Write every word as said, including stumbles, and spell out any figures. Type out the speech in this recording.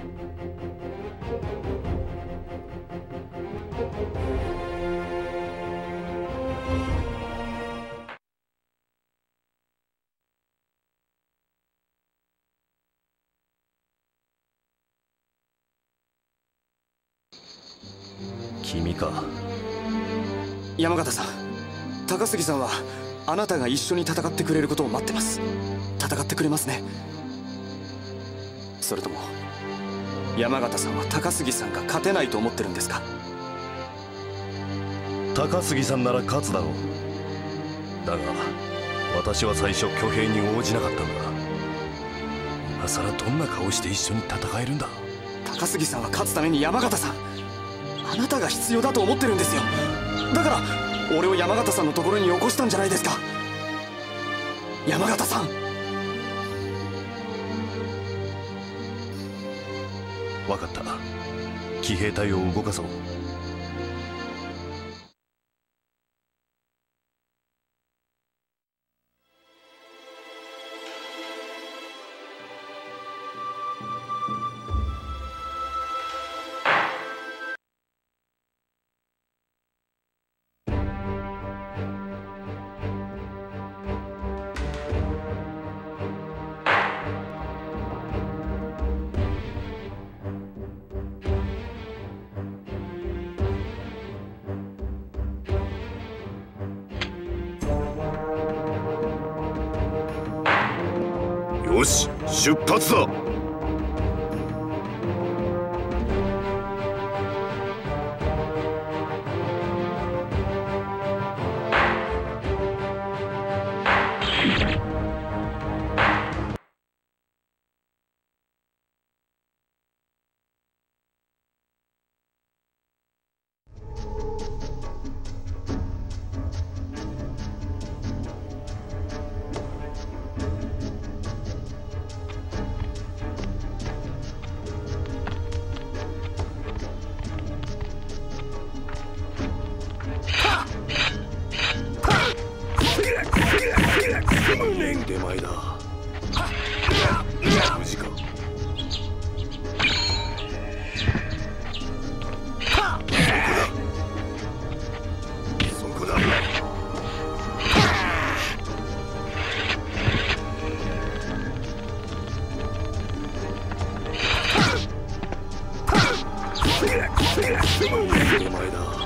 君か。 山形さん、高杉さんはあなたが一緒に戦ってくれることを待ってます。戦ってくれますね。それとも山形さんは高杉さんが勝てないと思ってるんですか？ 高杉さんなら勝つだろう。だが私は最初挙兵に応じなかったんだ。今さらどんな顔して一緒に戦えるんだ。 高杉さんは勝つために山形さん、あなたが必要だと思ってるんですよ。だから俺を山形さんのところによこしたんじゃないですか。山形さん。 分かった。騎兵隊を動かそう。 よし、出発だ。出前だ。無事か。そこだ。そこだ。出前だ。